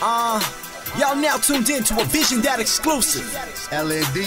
Y'all now tuned in to a Vision That exclusive. LND.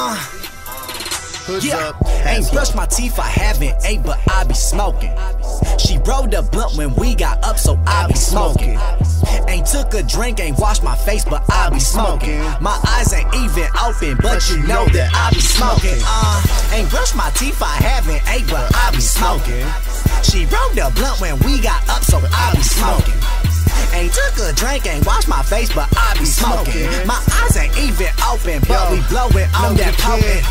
Hoods Yeah, up. ain't brushed my teeth, I haven't ate, but I be smoking. She rolled a blunt when we got up, so I be smoking. Ain't took a drink, ain't washed my face, but I be smoking. My eyes ain't even open, but you know that I be smoking. Ain't brushed my teeth, I haven't ate, but I be smoking. She rolled a blunt when we got up, so I be smoking. Ain't took a drink, ain't washed my face, but I be smoking. My eyes ain't even open, but we blowin' on that potent.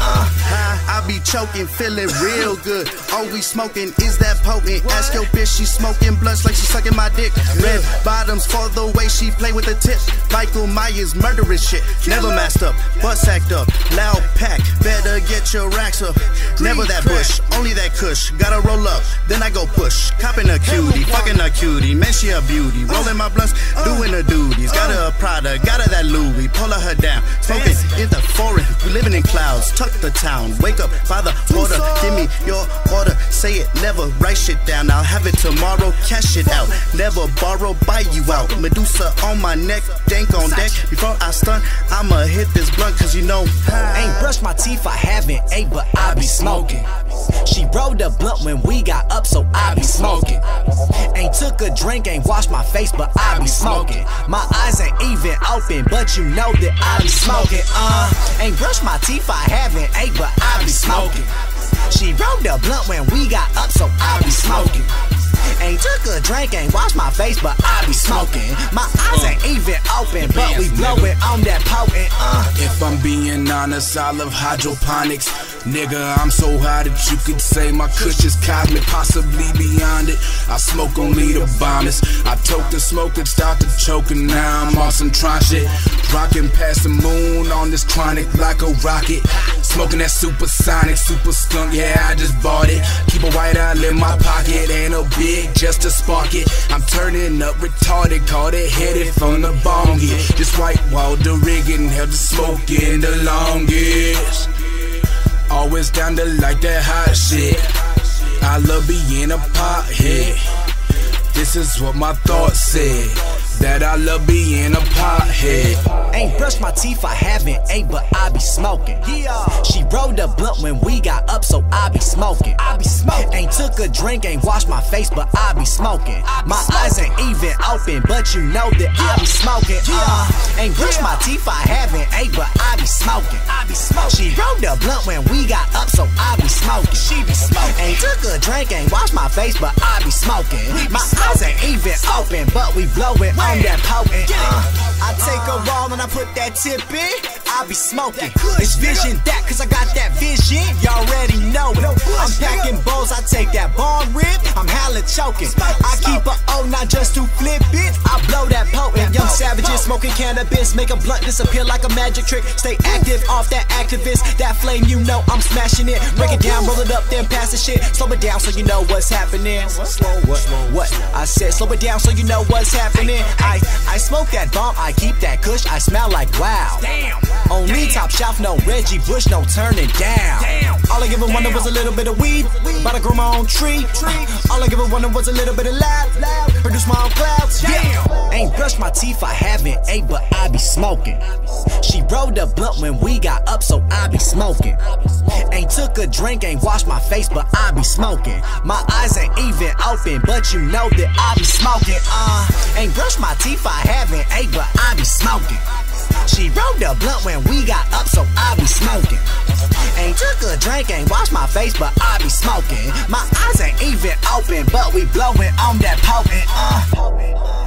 I be choking, feeling real good. Always smoking, is that potent? Ask your bitch, she smoking blunts like she sucking my dick. Red bottoms for the way she play with the tip. Michael Myers murderous shit. Never masked up, butts act up. Loud pack, better get your racks up. Never that bush, only that kush. Gotta roll up, then I go push. Copping a cutie, fucking a cutie. Man, she a beauty. Rolling my blunts, doing her duties. Got her a Prada, got her that Louis. Pulling her down, smoking in the foreign. We living in clouds, tuck the town. Wake up by the order, give me your order. Say it, never write shit down. I'll have it tomorrow, cash it out. Never borrow, buy you out. Medusa on my neck, dank on deck. Before I stun, I'ma hit this blunt, cause you know Ain't brushed my teeth, I haven't ate, but I be smoking. She rolled a blunt when we got up, so I be smoking. Ain't took a drink, ain't washed my face, but I be smoking. My eyes ain't even open, but you know that I be smoking. Ain't brushed my teeth, I haven't ate, but I be smoking. She rolled a blunt when we got up, so I be smoking. Ain't took a drink, ain't washed my face, but I be smoking. My eyes ain't even open, but we blowin' on that potent. If I'm being honest, I love hydroponics. Nigga, I'm so high that you could say my kush is cosmic, possibly beyond it. I smoke only the bombers. I toke the smoke and start to choke, and now I'm on some Tron shit. Rockin' past the moon on this chronic like a rocket. Smoking that supersonic, super skunk, yeah, I just bought it. Keep a white eye in my pocket, ain't no big just to spark it. I'm turning up retarded, caught it headed from the bong here. This white wall, the rigging, held the smoke in the longest. Always down to like that hot shit. I love being a pothead. This is what my thoughts said, that I love being a pothead. Ain't brushed my teeth, I haven't ate, but I be smoking. She rolled a blunt when we got up, so I be smoking. Ain't took a drink, ain't washed my face, but I be smoking. My eyes ain't even open, but you know that I be smoking. Ain't brushed my teeth, I haven't ate, but I be smoking. She rolled a blunt when we got up, so I be smoking. Ain't took a drink, ain't washed my face, but I be smoking. My eyes ain't even open, but we blowin' on that potent. I take a roll and I put that tip in, I be smoking. It's Vision That, cause I got that vision, y'all already know it. I'm packing bowls, I take that bong rip, I'm hella choking. I keep a O, not just to flip it, I blow that potent. Young savages smoking cannabis, make a blunt disappear like a magic trick. Stay active off that activist, that flame, you know I'm smashing it. Break it down, roll it up, then pass the shit. Slow it down so you know what's happening. What? I said slow it down so you know what's happening. I smoke that bomb, I keep that kush, I smell like wow. Only top shelf, no Reggie Bush, no turning down. All I ever wanted was a little bit of weed, but I grew my own tree. All I ever wanted was a little bit of loud, produce my own clouds. Ain't brushed my teeth, I haven't ate, but I be smoking. She rolled a blunt when we got up, so I be smoking. Ain't took a drink, ain't washed my face, but I be smoking. My eyes ain't even open, but you know that I be smoking. Ain't brushed my teeth, I haven't ate, but I be smoking. She rolled a blunt when we got up, so I be smoking. Ain't took a drink, ain't washed my face, but I be smoking. My eyes ain't even open, but we blowin' on that potent.